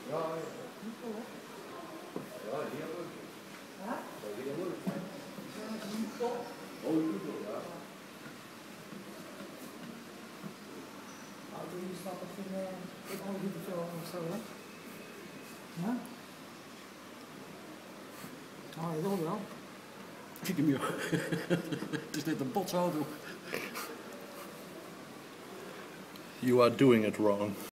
Ja, ja, die hebben we. Ja? Die hebben we. Oh, je doet het, ja. Nou, die staat toch in alle video of zo, hè? Ja? Oh, je wil wel. Kijk hem, joh. Het is net een botsauto. You are doing it wrong.